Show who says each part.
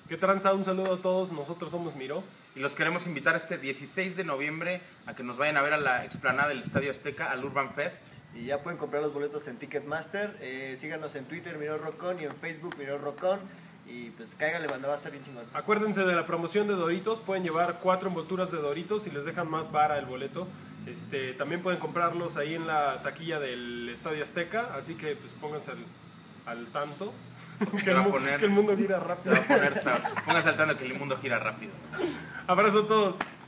Speaker 1: ¿Qué tranza? Un saludo a todos, nosotros somos Miro.
Speaker 2: Y los queremos invitar este 16 de noviembre a que nos vayan a ver a la explanada del Estadio Azteca, al Urban Fest.
Speaker 3: Y ya pueden comprar los boletos en Ticketmaster. Síganos en Twitter, Miro Rockón, y en Facebook, Miro Rockón. Y pues cáiganle, banda, va a estar bien chingón.
Speaker 1: Acuérdense de la promoción de Doritos, pueden llevar 4 envolturas de Doritos y les dejan más vara el boleto. También pueden comprarlos ahí en la taquilla del Estadio Azteca, así que pues pónganse al tanto. Que el mundo gira rápido.
Speaker 2: Pónganse al tanto que el mundo gira rápido.
Speaker 1: Abrazo a todos.